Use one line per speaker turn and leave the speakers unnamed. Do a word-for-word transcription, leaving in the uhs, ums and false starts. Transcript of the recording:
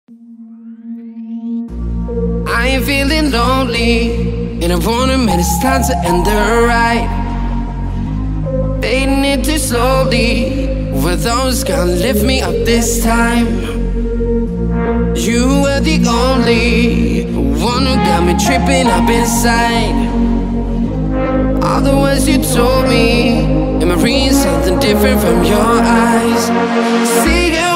I ain't feeling lonely, and I wanna admit it's time to end the ride. Fading it too slowly, were those gonna lift me up this time? You were the only one who got me tripping up inside. All the words you told me, am I reading something different from your eyes? See you